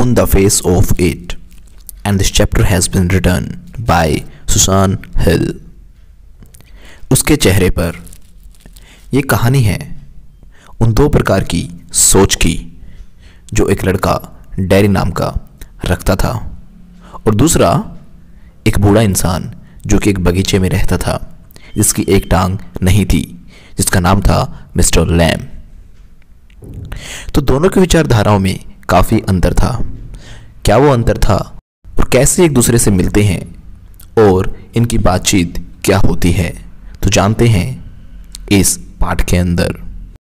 on the face of it, and this chapter has been written by Susan Hill. उसके चेहरे पर ये कहानी है उन दो प्रकार की सोच की जो एक लड़का डैरी नाम का रखता था और दूसरा एक बूढ़ा इंसान जो कि एक बगीचे में रहता था जिसकी एक टांग नहीं थी, जिसका नाम था मिस्टर लैम। तो दोनों की विचारधाराओं में काफ़ी अंतर था। क्या वो अंतर था और कैसे एक दूसरे से मिलते हैं और इनकी बातचीत क्या होती है, तो जानते हैं इस पाठ के अंदर।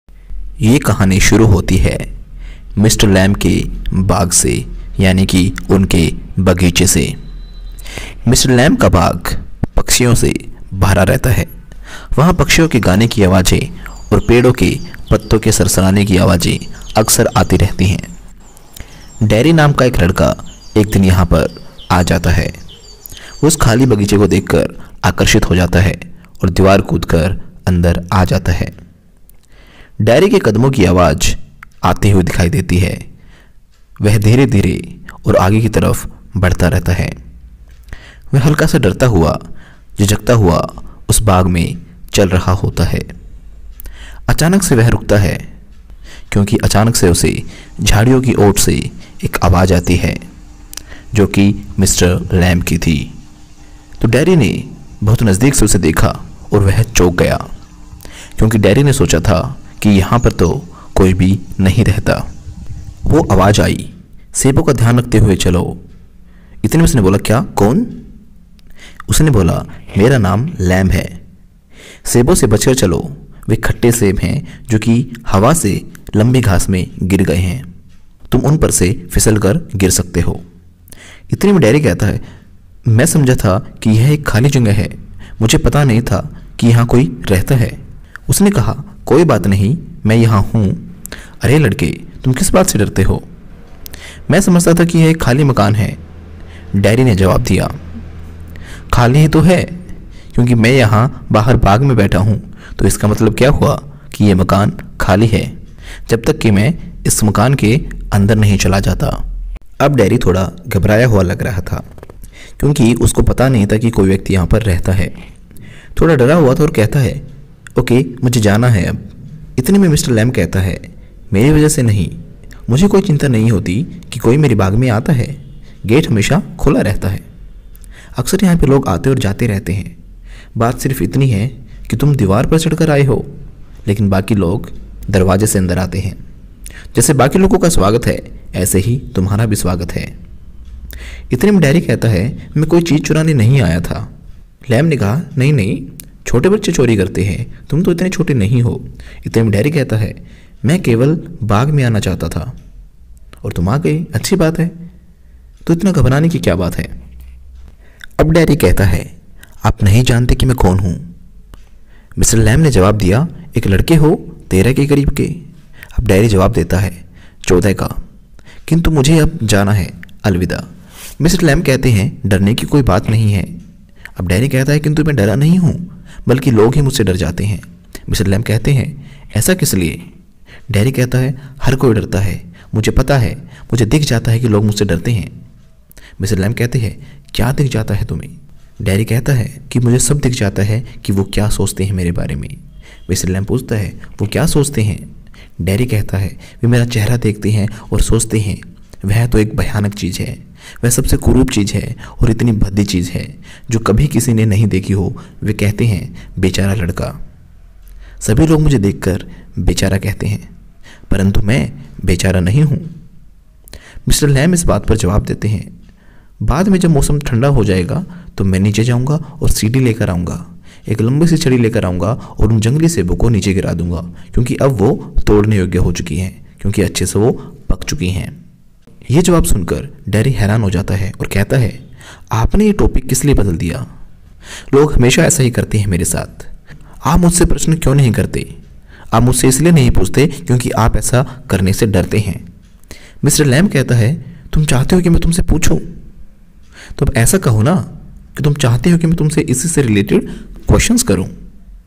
ये कहानी शुरू होती है मिस्टर लैम के बाग से, यानी कि उनके बगीचे से। मिस्टर लैम का बाग पक्षियों से भरा रहता है। वहाँ पक्षियों के गाने की आवाज़ें और पेड़ों के पत्तों के सरसराने की आवाज़ें अक्सर आती रहती हैं। डैरी नाम का एक लड़का एक दिन यहाँ पर आ जाता है। वो उस खाली बगीचे को देखकर आकर्षित हो जाता है और दीवार कूदकर अंदर आ जाता है। डैरी के कदमों की आवाज़ आती हुई दिखाई देती है। वह धीरे धीरे और आगे की तरफ बढ़ता रहता है। वह हल्का सा डरता हुआ, झिझकता हुआ उस बाग में चल रहा होता है। अचानक से वह रुकता है क्योंकि अचानक से उसे झाड़ियों की ओट से एक आवाज़ आती है जो कि मिस्टर लैम की थी। तो डैरी ने बहुत नज़दीक से उसे देखा और वह चौंक गया क्योंकि डैरी ने सोचा था कि यहाँ पर तो कोई भी नहीं रहता। वो आवाज़ आई, सेबों का ध्यान रखते हुए चलो। इतने में उसने बोला, क्या, कौन? उसने बोला, मेरा नाम लैम है। सेबों से बचकर चलो, वे खट्टे सेब हैं जो कि हवा से लंबी घास में गिर गए हैं। तुम उन पर से फिसल कर गिर सकते हो। इतने में डैरी कहता है, मैं समझा था कि यह एक खाली जगह है, मुझे पता नहीं था कि यहाँ कोई रहता है। उसने कहा, कोई बात नहीं, मैं यहाँ हूँ। अरे लड़के, तुम किस बात से डरते हो? मैं समझता था कि यह एक खाली मकान है। डैरी ने जवाब दिया, खाली ही तो है, क्योंकि मैं यहाँ बाहर बाग में बैठा हूँ, तो इसका मतलब क्या हुआ कि यह मकान खाली है जब तक कि मैं इस मकान के अंदर नहीं चला जाता। अब डैरी थोड़ा घबराया हुआ लग रहा था क्योंकि उसको पता नहीं था कि कोई व्यक्ति यहाँ पर रहता है। थोड़ा डरा हुआ था और कहता है, ओके, मुझे जाना है अब। इतने में मिस्टर लैम कहता है, मेरी वजह से नहीं, मुझे कोई चिंता नहीं होती कि कोई मेरे बाग में आता है। गेट हमेशा खुला रहता है। अक्सर यहाँ पे लोग आते और जाते रहते हैं। बात सिर्फ इतनी है कि तुम दीवार पर चढ़कर आए हो, लेकिन बाकी लोग दरवाजे से अंदर आते हैं। जैसे बाकी लोगों का स्वागत है, ऐसे ही तुम्हारा भी स्वागत है। इतने में डैरी कहता है, मैं कोई चीज़ चुराने नहीं आया था। लैम ने कहा, नहीं नहीं, छोटे बच्चे चोरी करते हैं, तुम तो इतने छोटे नहीं हो। इतने में डैरी कहता है, मैं केवल बाग में आना चाहता था और तुम आ गए, अच्छी बात है, तो इतना घबराने की क्या बात है? अब डैरी कहता है, आप नहीं जानते कि मैं कौन हूँ। मिस्टर लैम ने जवाब दिया, एक लड़के हो 13 के करीब के। अब डैरी जवाब देता है, 14 का, किंतु मुझे अब जाना है, अलविदा। मिस्टर लैम कहते हैं, डरने की कोई बात नहीं है। अब डैरी कहता है, किंतु मैं डरा नहीं हूँ, बल्कि लोग ही मुझसे डर जाते हैं। मिस्टर लैम कहते हैं, ऐसा किस लिए? डैरी कहता है, हर कोई डरता है, मुझे पता है, मुझे दिख जाता है कि लोग मुझसे डरते हैं। मिस्टर लैम कहते हैं, क्या दिख जाता है तुम्हें? डैरी कहता है कि मुझे सब दिख जाता है कि वो क्या सोचते हैं मेरे बारे में। मिस्टर लैम पूछता है, वो क्या सोचते हैं? डैरी कहता है, वे मेरा चेहरा देखते हैं और सोचते हैं वह तो एक भयानक चीज़ है, वह सबसे कुरूप चीज़ है और इतनी भद्दी चीज़ है जो कभी किसी ने नहीं देखी हो। वे कहते हैं, बेचारा लड़का। सभी लोग मुझे देखकर बेचारा कहते हैं, परंतु मैं बेचारा नहीं हूँ। मिस्टर लैम इस बात पर जवाब देते हैं, बाद में जब मौसम ठंडा हो जाएगा तो मैं नीचे जाऊंगा और सीढ़ी लेकर आऊँगा, एक लंबी सी छड़ी लेकर आऊँगा और उन जंगली सेबों को नीचे गिरा दूंगा, क्योंकि अब वो तोड़ने योग्य हो चुकी हैं, क्योंकि अच्छे से वो पक चुकी हैं। ये जवाब सुनकर डैरी हैरान हो जाता है और कहता है, आपने ये टॉपिक किस लिए बदल दिया? लोग हमेशा ऐसा ही करते हैं मेरे साथ। आप मुझसे प्रश्न क्यों नहीं करते? आप मुझसे इसलिए नहीं पूछते क्योंकि आप ऐसा करने से डरते हैं। मिस्टर लैम कहता है, तुम चाहते हो कि मैं तुमसे पूछूं? तो अब ऐसा कहो ना कि तुम चाहते हो कि मैं तुमसे इसी से रिलेटेड क्वेश्चंस करूं।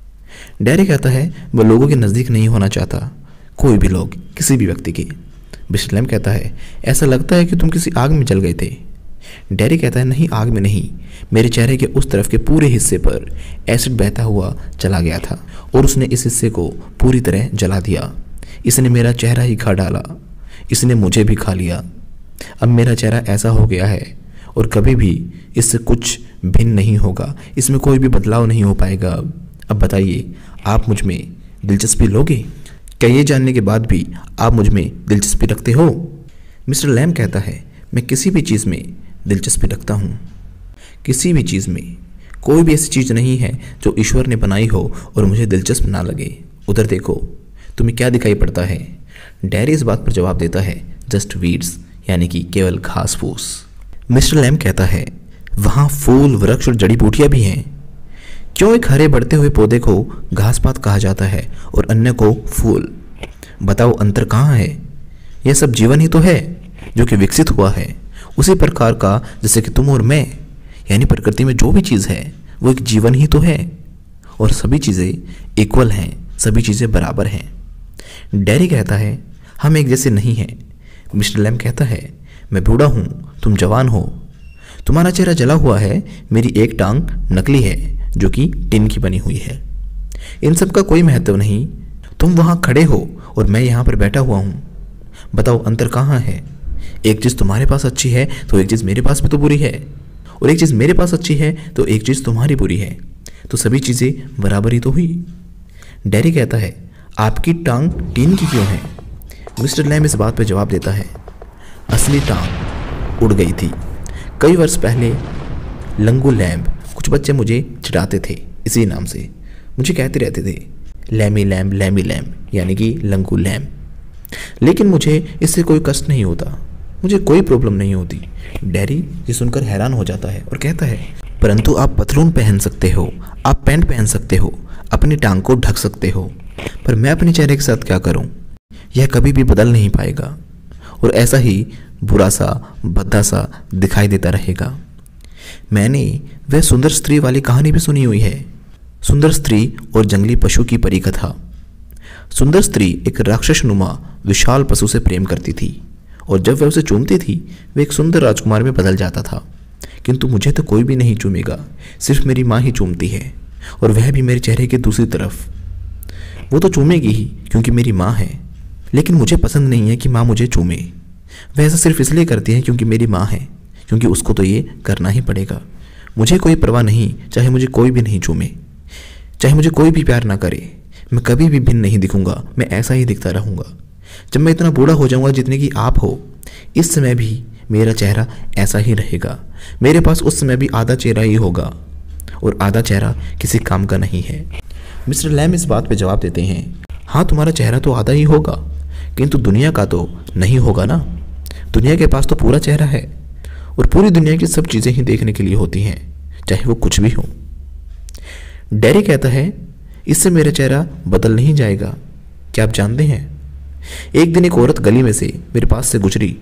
डैरी कहता है, वह लोगों के नज़दीक नहीं होना चाहता, कोई भी लोग, किसी भी व्यक्ति के। मिस्टर लैम कहता है, ऐसा लगता है कि तुम किसी आग में जल गए थे। डैरी कहता है, नहीं, आग में नहीं, मेरे चेहरे के उस तरफ के पूरे हिस्से पर एसिड बहता हुआ चला गया था और उसने इस हिस्से को पूरी तरह जला दिया। इसने मेरा चेहरा ही खा डाला, इसने मुझे भी खा लिया। अब मेरा चेहरा ऐसा हो गया है और कभी भी इससे कुछ भिन्न नहीं होगा, इसमें कोई भी बदलाव नहीं हो पाएगा। अब बताइए, आप मुझ में दिलचस्पी लोगे? क्या ये जानने के बाद भी आप मुझ में दिलचस्पी रखते हो? मिस्टर लैम कहता है, मैं किसी भी चीज़ में दिलचस्पी रखता हूँ, किसी भी चीज़ में। कोई भी ऐसी चीज़ नहीं है जो ईश्वर ने बनाई हो और मुझे दिलचस्प ना लगे। उधर देखो, तुम्हें क्या दिखाई पड़ता है? डैरी इस बात पर जवाब देता है, जस्ट वीड्स, यानी कि केवल घास फूस। मिस्टर लैम कहता है, वहाँ फूल, वृक्ष और जड़ी बूटियाँ भी हैं। क्यों एक हरे बढ़ते हुए पौधे को घास पात कहा जाता है और अन्य को फूल? बताओ, अंतर कहाँ है? यह सब जीवन ही तो है जो कि विकसित हुआ है, उसी प्रकार का जैसे कि तुम और मैं। यानी प्रकृति में जो भी चीज़ है वो एक जीवन ही तो है और सभी चीज़ें इक्वल हैं, सभी चीज़ें बराबर हैं। डैरी कहता है, हम एक जैसे नहीं हैं। मिस्टर लैम कहता है, मैं बूढ़ा हूँ, तुम जवान हो, तुम्हारा चेहरा जला हुआ है, मेरी एक टांग नकली है जो कि टिन की बनी हुई है। इन सब का कोई महत्व नहीं, तुम वहाँ खड़े हो और मैं यहाँ पर बैठा हुआ हूँ। बताओ, अंतर कहाँ है? एक चीज़ तुम्हारे पास अच्छी है तो एक चीज़ मेरे पास भी तो बुरी है, और एक चीज़ मेरे पास अच्छी है तो एक चीज़ तुम्हारी बुरी है, तो सभी चीज़ें बराबर ही तो हुई। डैरी कहता है, आपकी टांग टीन की क्यों है? मिस्टर लैम इस बात पर जवाब देता है, असली टांग उड़ गई थी। कई वर्ष पहले लंगू लैम्ब, कुछ बच्चे मुझे चिढ़ाते थे इसी नाम से, मुझे कहते रहते थे लैमी लैम्ब, यानी कि लंगू लैम्ब। लेकिन मुझे इससे कोई कष्ट नहीं होता, मुझे कोई प्रॉब्लम नहीं होती। डैरी ये सुनकर हैरान हो जाता है और कहता है, परंतु आप पतलून पहन सकते हो, आप पैंट पहन सकते हो, अपनी टांग को ढक सकते हो, पर मैं अपने चेहरे के साथ क्या करूं? यह कभी भी बदल नहीं पाएगा और ऐसा ही बुरा सा, भद्दा सा दिखाई देता रहेगा। मैंने वह सुंदर स्त्री वाली कहानी भी सुनी हुई है, सुंदर स्त्री और जंगली पशु की परी कथा। सुंदर स्त्री एक राक्षसनुमा विशाल पशु से प्रेम करती थी और जब वह उसे चूमती थी वह एक सुंदर राजकुमार में बदल जाता था। किंतु मुझे तो कोई भी नहीं चूमेगा, सिर्फ मेरी माँ ही चूमती है, और वह भी मेरे चेहरे के दूसरी तरफ। वो तो चूमेगी ही क्योंकि मेरी माँ है, लेकिन मुझे पसंद नहीं है कि माँ मुझे चूमे। वह ऐसा सिर्फ इसलिए करती है क्योंकि मेरी माँ है, क्योंकि उसको तो ये करना ही पड़ेगा। मुझे कोई परवाह नहीं, चाहे मुझे कोई भी नहीं चूमे, चाहे मुझे कोई भी प्यार ना करे, मैं कभी भी भिन्न नहीं दिखूंगा, मैं ऐसा ही दिखता रहूँगा। जब मैं इतना बूढ़ा हो जाऊँगा जितने की आप हो, इस समय भी मेरा चेहरा ऐसा ही रहेगा। मेरे पास उस समय भी आधा चेहरा ही होगा और आधा चेहरा किसी काम का नहीं है। मिस्टर लैम इस बात पे जवाब देते हैं, हाँ, तुम्हारा चेहरा तो आधा ही होगा, किंतु दुनिया का तो नहीं होगा ना। दुनिया के पास तो पूरा चेहरा है और पूरी दुनिया की सब चीज़ें ही देखने के लिए होती हैं, चाहे वो कुछ भी हो। डैरी कहता है, इससे मेरा चेहरा बदल नहीं जाएगा। क्या आप जानते हैं, एक दिन एक औरत गली में से मेरे पास से गुजरी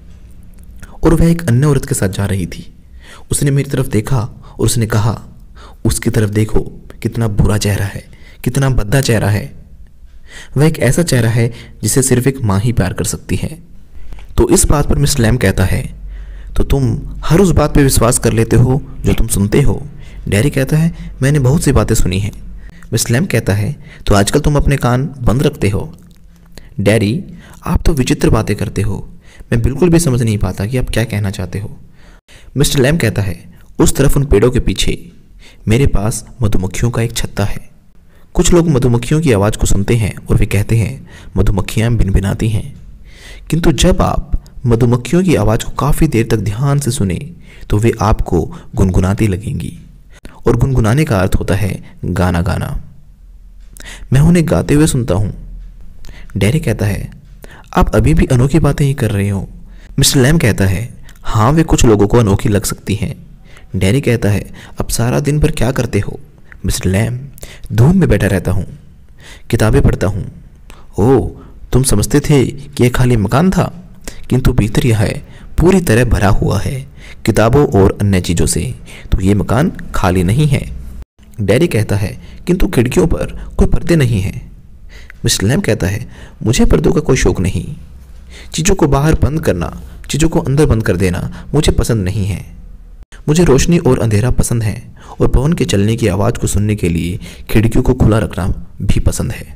और वह एक अन्य औरत के साथ जा रही थी। उसने मेरी तरफ देखा और उसने कहा, उसकी तरफ देखो, कितना बुरा चेहरा है, कितना भद्दा चेहरा है। वह एक ऐसा चेहरा है जिसे सिर्फ एक माँ ही प्यार कर सकती है। तो इस बात पर मिस्टर लैम कहता है, तो तुम हर उस बात पर विश्वास कर लेते हो जो तुम सुनते हो? डैरी कहता है, मैंने बहुत सी बातें सुनी हैं। मिस्टर लैम कहता है, तो आजकल तुम अपने कान बंद रखते हो? डैरी, आप तो विचित्र बातें करते हो, मैं बिल्कुल भी समझ नहीं पाता कि आप क्या कहना चाहते हो। मिस्टर लैम कहता है, उस तरफ उन पेड़ों के पीछे मेरे पास मधुमक्खियों का एक छत्ता है। कुछ लोग मधुमक्खियों की आवाज़ को सुनते हैं और वे कहते हैं मधुमक्खियाँ भिनभिनाती हैं, किंतु जब आप मधुमक्खियों की आवाज़ को काफ़ी देर तक ध्यान से सुने तो वे आपको गुनगुनाती लगेंगी, और गुनगुनाने का अर्थ होता है गाना गाना। मैं उन्हें गाते हुए सुनता हूँ। डैरी कहता है, आप अभी भी अनोखी बातें ही कर रहे हो। मिस्टर लैम कहता है, हाँ, वे कुछ लोगों को अनोखी लग सकती हैं। डैरी कहता है, अब सारा दिन भर क्या करते हो? मिस्टर लैम, धूप में बैठा रहता हूँ, किताबें पढ़ता हूँ। ओह, तुम समझते थे कि यह खाली मकान था, किंतु भीतर यह है पूरी तरह भरा हुआ है किताबों और अन्य चीज़ों से, तो ये मकान खाली नहीं है। डैरी कहता है, किंतु खिड़कियों पर कोई पर्दे नहीं हैं। मिस्टर लैम कहता है, मुझे पर्दों का कोई शौक नहीं, चीज़ों को बाहर बंद करना, चीज़ों को अंदर बंद कर देना मुझे पसंद नहीं है। मुझे रोशनी और अंधेरा पसंद है और पवन के चलने की आवाज़ को सुनने के लिए खिड़कियों को खुला रखना भी पसंद है।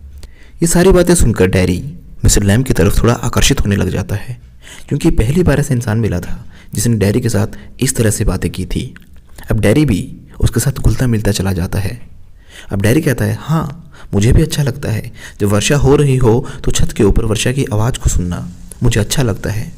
ये सारी बातें सुनकर डैरी मिस्टर लैम्ब की तरफ थोड़ा आकर्षित होने लग जाता है, क्योंकि पहली बार ऐसा इंसान मिला था जिसने डैरी के साथ इस तरह से बातें की थी। अब डैरी भी उसके साथ घुलता मिलता चला जाता है। अब डैरी कहता है, हाँ मुझे भी अच्छा लगता है, जब वर्षा हो रही हो तो छत के ऊपर वर्षा की आवाज़ को सुनना मुझे अच्छा लगता है।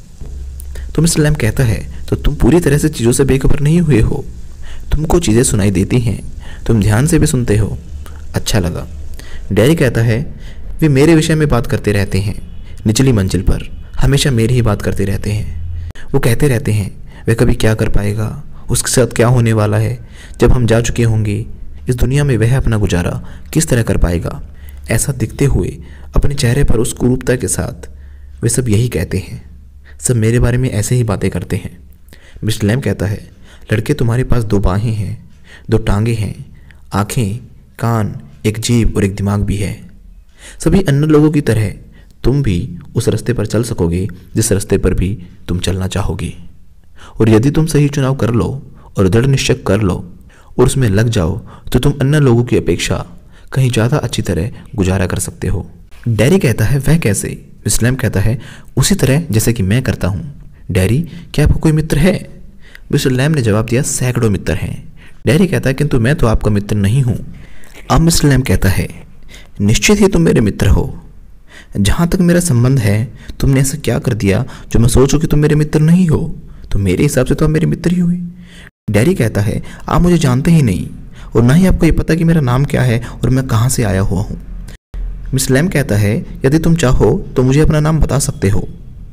तो मिस्टर लैम्ब कहता है, तो तुम पूरी तरह से चीज़ों से बेखबर नहीं हुए हो, तुमको चीज़ें सुनाई देती हैं, तुम ध्यान से भी सुनते हो, अच्छा लगा। डैरी कहता है, वे मेरे विषय में बात करते रहते हैं, निचली मंजिल पर हमेशा मेरी ही बात करते रहते हैं। वो कहते रहते हैं वह कभी क्या कर पाएगा, उसके साथ क्या होने वाला है, जब हम जा चुके होंगे इस दुनिया में वह अपना गुजारा किस तरह कर पाएगा। ऐसा दिखते हुए अपने चेहरे पर उस कुरूपता के साथ वे सब यही कहते हैं, सब मेरे बारे में ऐसे ही बातें करते हैं। मिस्टर लैम्ब कहता है, लड़के तुम्हारे पास 2 बाहें हैं, 2 टांगें हैं, आँखें, कान, एक जीभ और एक दिमाग भी है। सभी अन्य लोगों की तरह तुम भी उस रास्ते पर चल सकोगे जिस रास्ते पर भी तुम चलना चाहोगे। और यदि तुम सही चुनाव कर लो और दृढ़ निश्चय कर लो और उसमें लग जाओ तो तुम अन्य लोगों की अपेक्षा कहीं ज़्यादा अच्छी तरह गुजारा कर सकते हो। डैरी कहता है, वह कैसे? मिस्टर लैम्ब कहता है, उसी तरह जैसे कि मैं करता हूँ। डैरी, क्या आपको कोई मित्र है? मिस्टर लैम्ब ने जवाब दिया, सैकड़ों मित्र हैं। डैरी कहता है, किंतु मैं तो आपका मित्र नहीं हूँ। अब मिस्टर लैम्ब कहता है, निश्चित ही तुम मेरे मित्र हो। जहाँ तक मेरा संबंध है, तुमने ऐसा क्या कर दिया जो मैं सोचूं कि तुम मेरे मित्र नहीं हो? तो मेरे हिसाब से तो आप मेरे मित्र ही हुए। डैरी कहता है, आप मुझे जानते ही नहीं और ना ही आपको ये पता कि मेरा नाम क्या है और मैं कहाँ से आया हुआ हूँ। मिस्टर लैम्ब कहता है, यदि तुम चाहो तो मुझे अपना नाम बता सकते हो,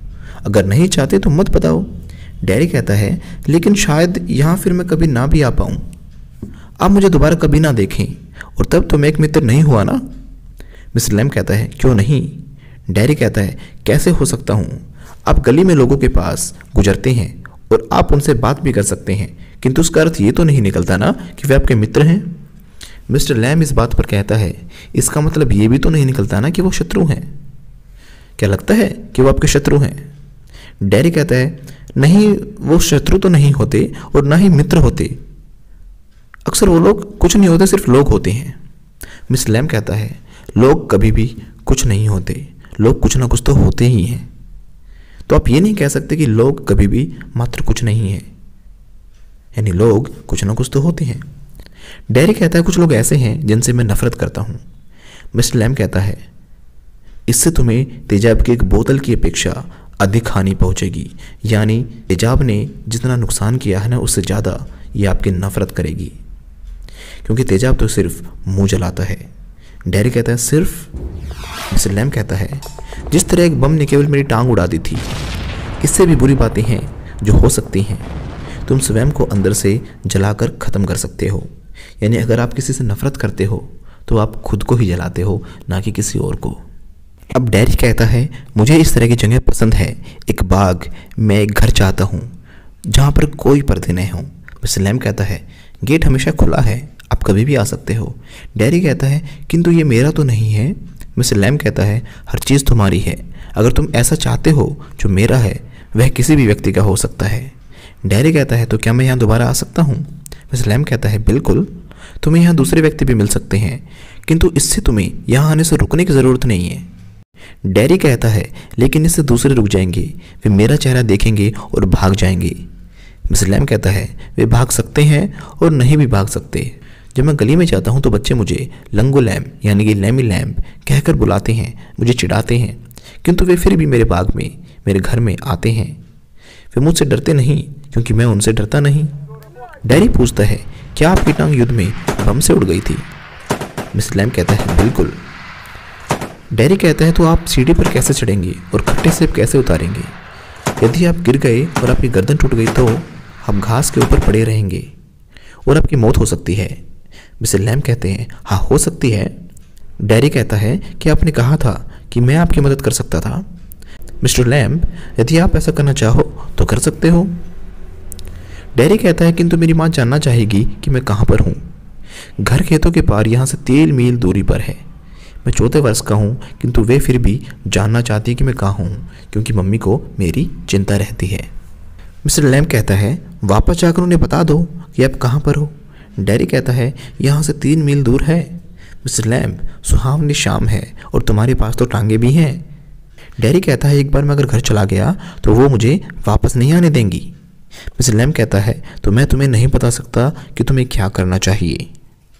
अगर नहीं चाहते तो मत बताओ। डैरी कहता है, लेकिन शायद यहाँ फिर मैं कभी ना भी आ पाऊँ, आप मुझे दोबारा कभी ना देखें और तब तो मैं एक मित्र नहीं हुआ ना। मिस्टर लैम्ब कहता है, क्यों नहीं? डैरी कहता है, कैसे हो सकता हूँ? आप गली में लोगों के पास गुजरते हैं और आप उनसे बात भी कर सकते हैं, किंतु उसका अर्थ ये तो नहीं निकलता ना कि वे आपके मित्र हैं। मिस्टर लैम्ब इस बात पर कहता है, इसका मतलब ये भी तो नहीं निकलता ना कि वो शत्रु हैं। क्या लगता है कि वो आपके शत्रु हैं? डैरी कहता है, नहीं, वो शत्रु तो नहीं होते और ना ही मित्र होते, अक्सर वो लोग कुछ नहीं होते, सिर्फ लोग होते हैं। मिस्टर लैम्ब कहता है, लोग कभी भी कुछ नहीं होते, लोग कुछ ना कुछ तो होते ही हैं। तो आप ये नहीं कह सकते कि लोग कभी भी मात्र कुछ नहीं है, यानी लोग कुछ ना कुछ तो होते हैं। डैरी कहता है, कुछ लोग ऐसे हैं जिनसे मैं नफरत करता हूँ। मिस्टर लैम्ब कहता है, इससे तुम्हें तेजाब की एक बोतल की अपेक्षा अधिक हानि पहुँचेगी, यानी तेजाब ने जितना नुकसान किया है ना, उससे ज़्यादा ये आपकी नफरत करेगी, क्योंकि तेजाब तो सिर्फ मुंह जलाता है। डैरी कहता है, सिर्फ? मिस्टर लैम्ब कहता है, जिस तरह एक बम ने केवल मेरी टांग उड़ा दी थी, इससे भी बुरी बातें हैं जो हो सकती हैं। तुम स्वयं को अंदर से जलाकर ख़त्म कर सकते हो, यानी अगर आप किसी से नफरत करते हो तो आप खुद को ही जलाते हो, ना कि किसी और को। अब डैरी कहता है, मुझे इस तरह की जगह पसंद है, एक बाग, मैं एक घर चाहता हूँ जहाँ पर कोई पर्दे नहीं हों। मिस्टर लैम्ब कहता है, गेट हमेशा खुला है, आप कभी भी आ सकते हो। डैरी कहता है, किंतु ये मेरा तो नहीं है। मिस्टर लैम्ब कहता है, हर चीज़ तुम्हारी है, अगर तुम ऐसा चाहते हो जो मेरा है वह किसी भी व्यक्ति का हो सकता है। डैरी कहता है, तो क्या मैं यहाँ दोबारा आ सकता हूँ? मिस्टर लैम्ब कहता है, बिल्कुल, तुम्हें यहाँ दूसरे व्यक्ति भी मिल सकते हैं, किंतु इससे तुम्हें यहाँ आने से रुकने की ज़रूरत नहीं है। डैरी कहता है, लेकिन इससे दूसरे रुक जाएंगे, वे मेरा चेहरा देखेंगे और भाग जाएंगे। मिस्टर लैम्ब कहता है, वे भाग सकते हैं और नहीं भी भाग सकते। जब मैं गली में जाता हूँ तो बच्चे मुझे लंगो लैम्ब यानी कि लैमी लैम्ब कहकर बुलाते हैं, मुझे चिढ़ाते हैं, किंतु वे फिर भी मेरे बाग में, मेरे घर में आते हैं। वे मुझसे डरते नहीं क्योंकि मैं उनसे डरता नहीं। डैरी पूछता है, क्या आपकी टांग युद्ध में बम से उड़ गई थी? मिस्टर लैम्ब कहता है, बिल्कुल। डैरी कहता है, तो आप सीढ़ी पर कैसे चढ़ेंगे और खट्टे सेब कैसे उतारेंगे? यदि आप गिर गए और आपकी गर्दन टूट गई तो आप घास के ऊपर पड़े रहेंगे और आपकी मौत हो सकती है। मिस्टर लैम्ब कहते हैं, हाँ हो सकती है। डैरी कहता है कि आपने कहा था कि मैं आपकी मदद कर सकता था। मिस्टर लैम्ब, यदि आप ऐसा करना चाहो तो कर सकते हो। डैरी कहता है, किंतु मेरी माँ जानना चाहेगी कि मैं कहाँ पर हूँ। घर खेतों के पार यहाँ से 3 मील दूरी पर है। मैं 4थे वर्ष का हूँ, किंतु वे फिर भी जानना चाहती है कि मैं कहाँ हूँ, क्योंकि मम्मी को मेरी चिंता रहती है। मिस्टर लैम कहता है, वापस जाकर उन्हें बता दो कि आप कहाँ पर हो। डैरी कहता है, यहाँ से 3 मील दूर है। मिस्टर लैम, सुहावनी शाम है और तुम्हारे पास तो टांगे भी हैं। डैरी कहता है, एक बार मैं अगर घर चला गया तो वो मुझे वापस नहीं आने देंगी। मिस्टर लैम कहता है, तो मैं तुम्हें नहीं बता सकता कि तुम्हें क्या करना चाहिए।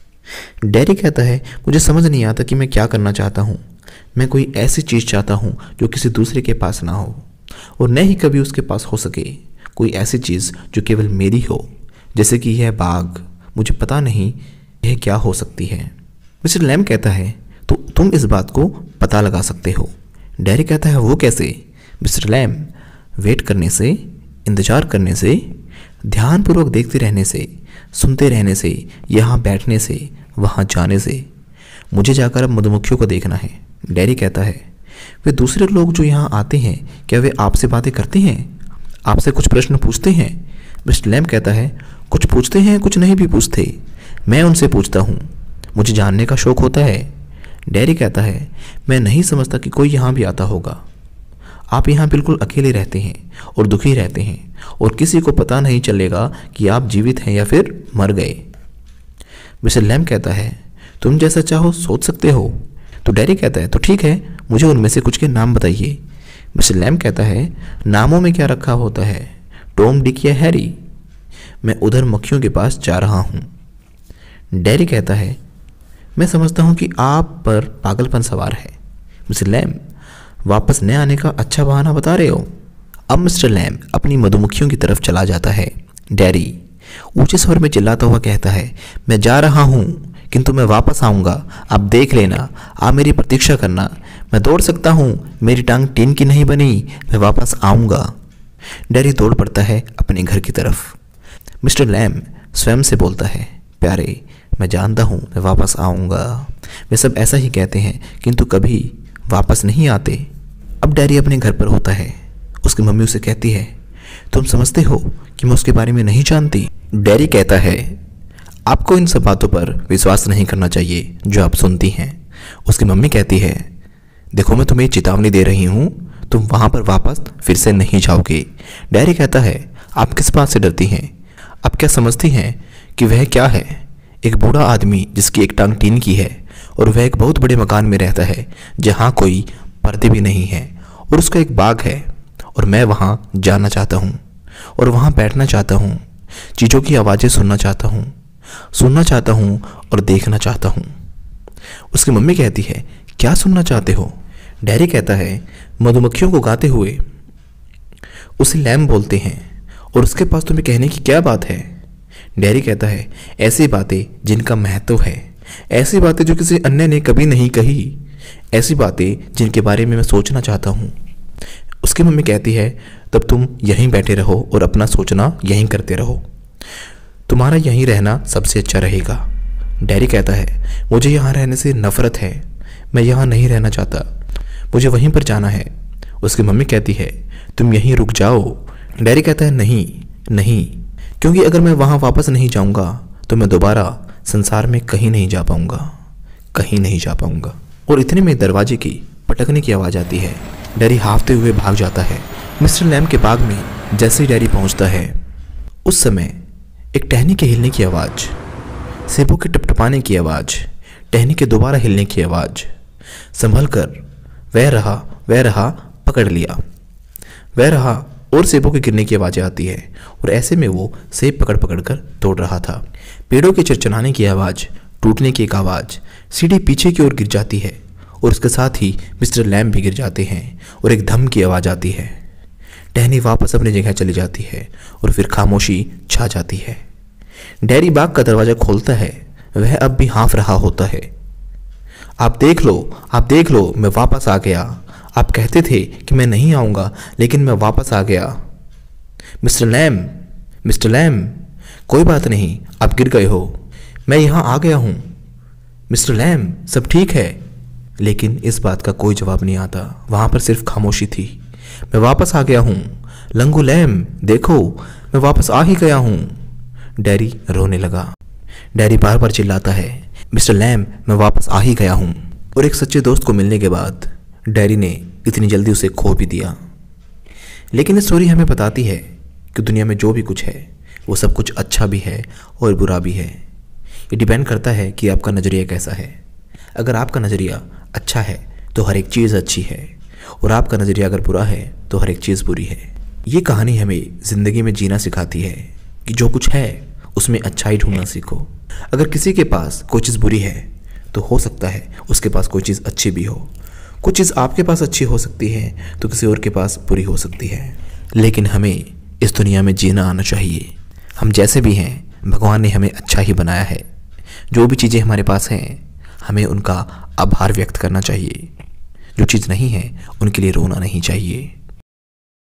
डैरी कहता है, मुझे समझ नहीं आता कि मैं क्या करना चाहता हूँ। मैं कोई ऐसी चीज़ चाहता हूँ जो किसी दूसरे के पास ना हो और न ही कभी उसके पास हो सके। कोई ऐसी चीज़ जो केवल मेरी हो, जैसे कि यह बाग। मुझे पता नहीं यह क्या हो सकती है। मिस्टर लैम कहता है, तो तुम इस बात को पता लगा सकते हो। डैरी कहता है, वो कैसे। मिस्टर लैम, वेट करने से, इंतज़ार करने से, ध्यानपूर्वक देखते रहने से, सुनते रहने से, यहाँ बैठने से, वहाँ जाने से। मुझे जाकर अब मधुमक्खियों को देखना है। डैरी कहता है, वे दूसरे लोग जो यहाँ आते हैं, क्या वे आपसे बातें करते हैं, आपसे कुछ प्रश्न पूछते हैं। मिस्टर लैम कहता है, कुछ पूछते हैं, कुछ नहीं भी पूछते। मैं उनसे पूछता हूँ, मुझे जानने का शौक़ होता है। डैरी कहता है, मैं नहीं समझता कि कोई यहाँ भी आता होगा। आप यहाँ बिल्कुल अकेले रहते हैं और दुखी रहते हैं और किसी को पता नहीं चलेगा कि आप जीवित हैं या फिर मर गए। मिस्टर लैम कहता है, तुम जैसा चाहो सोच सकते हो। तो डैरी कहता है, तो ठीक है, मुझे उनमें से कुछ के नाम बताइए। मिस्टर लैम कहता है, नामों में क्या रखा होता है, टॉम, डिक या हैरी। मैं उधर मक्खियों के पास जा रहा हूँ। डैरी कहता है, मैं समझता हूँ कि आप पर पागलपन सवार है। मिस्टर लैम, वापस न आने का अच्छा बहाना बता रहे हो। अब मिस्टर लैम अपनी मधुमक्खियों की तरफ चला जाता है। डैरी ऊंचे स्वर में चिल्लाता हुआ कहता है, मैं जा रहा हूँ, किंतु मैं वापस आऊँगा। आप देख लेना, आप मेरी प्रतीक्षा करना। मैं दौड़ सकता हूँ, मेरी टांग टीन की नहीं बनी, मैं वापस आऊँगा। डैरी दौड़ पड़ता है अपने घर की तरफ। मिस्टर लैम स्वयं से बोलता है, प्यारे, मैं जानता हूँ मैं वापस आऊँगा। वे सब ऐसा ही कहते हैं, किंतु कभी वापस नहीं आते। अब डैरी अपने घर पर होता है। उसकी मम्मी उसे कहती है, तुम समझते हो कि मैं उसके बारे में नहीं जानती। डैरी कहता है, आपको इन सब बातों पर विश्वास नहीं करना चाहिए जो आप सुनती हैं। उसकी मम्मी कहती है, देखो मैं तुम्हें चेतावनी दे रही हूँ, तुम वहाँ पर वापस फिर से नहीं जाओगे। डैरी कहता है, आप किस बात से डरती हैं, आप क्या समझती हैं कि वह क्या है। एक बूढ़ा आदमी जिसकी एक टांग टीन की है और वह एक बहुत बड़े मकान में रहता है जहाँ कोई पर्दे भी नहीं है और उसका एक बाग है और मैं वहाँ जाना चाहता हूँ और वहाँ बैठना चाहता हूँ, चीज़ों की आवाज़ें सुनना चाहता हूँ और देखना चाहता हूँ। उसकी मम्मी कहती है, क्या सुनना चाहते हो। डैरी कहता है, मधुमक्खियों को गाते हुए। उसे लैम बोलते हैं और उसके पास तुम्हें कहने की क्या बात है। डैरी कहता है, ऐसी बातें जिनका महत्व है, ऐसी बातें जो किसी अन्य ने कभी नहीं कही, ऐसी बातें जिनके बारे में मैं सोचना चाहता हूँ। उसकी मम्मी कहती है, तब तुम यहीं बैठे रहो और अपना सोचना यहीं करते रहो, तुम्हारा यहीं रहना सबसे अच्छा रहेगा। डैरी कहता है, मुझे यहाँ रहने से नफरत है, मैं यहाँ नहीं रहना चाहता, मुझे वहीं पर जाना है। उसकी मम्मी कहती है, तुम यहीं रुक जाओ। डैरी कहता है, नहीं, क्योंकि अगर मैं वहाँ वापस नहीं जाऊँगा तो मैं दोबारा संसार में कहीं नहीं जा पाऊँगा। और इतने में दरवाजे की पटकने की आवाज़ आती है। डैरी हाफते हुए भाग जाता है। मिस्टर लैम के बाग में जैसे ही डैरी पहुँचता है, उस समय एक टहनी के हिलने की आवाज़, सेबों के टपटपाने की आवाज़, टहनी के दोबारा हिलने की आवाज़। संभल कर, वह रहा, पकड़ लिया, वह रहा, और सेबों के गिरने की आवाज़ें आती है और ऐसे में वो सेब पकड़ कर दौड़ रहा था। पेड़ों के चरचराने की आवाज़, टूटने की एक आवाज़, सीढ़ी पीछे की ओर गिर जाती है और उसके साथ ही मिस्टर लैम भी गिर जाते हैं और एक धम की आवाज़ आती है। टहनी वापस अपनी जगह चली जाती है और फिर खामोशी छा जाती है। डैरी बाग का दरवाज़ा खोलता है। वह अब भी हाँफ रहा होता है। आप देख लो, मैं वापस आ गया। आप कहते थे कि मैं नहीं आऊँगा, लेकिन मैं वापस आ गया। मिस्टर लैम, कोई बात नहीं, आप गिर गए हो, मैं यहाँ आ गया हूँ। मिस्टर लैम, सब ठीक है। लेकिन इस बात का कोई जवाब नहीं आता। वहाँ पर सिर्फ खामोशी थी। मैं वापस आ गया हूँ। लंगू लैम, देखो, मैं वापस आ ही गया हूँ। डैरी रोने लगा। डैरी बार बार चिल्लाता है, मिस्टर लैम, मैं वापस आ ही गया हूँ। और एक सच्चे दोस्त को मिलने के बाद डैरी ने इतनी जल्दी उसे खो भी दिया। लेकिन ये स्टोरी हमें बताती है कि दुनिया में जो भी कुछ है वो सब कुछ अच्छा भी है और बुरा भी है। ये डिपेंड करता है कि आपका नज़रिया कैसा है। अगर आपका नज़रिया अच्छा है तो हर एक चीज़ अच्छी है, और आपका नज़रिया अगर बुरा है तो हर एक चीज़ बुरी है। ये कहानी हमें ज़िंदगी में जीना सिखाती है कि जो कुछ है उसमें अच्छाई ढूंढना सीखो। अगर किसी के पास कोई चीज़ बुरी है तो हो सकता है उसके पास कोई चीज़ अच्छी भी हो। कुछ चीज़ आपके पास अच्छी हो सकती है तो किसी और के पास बुरी हो सकती है। लेकिन हमें इस दुनिया में जीना आना चाहिए। हम जैसे भी हैं, भगवान ने हमें अच्छा ही बनाया है। जो भी चीज़ें हमारे पास हैं हमें उनका आभार व्यक्त करना चाहिए। जो चीज़ नहीं है उनके लिए रोना नहीं चाहिए।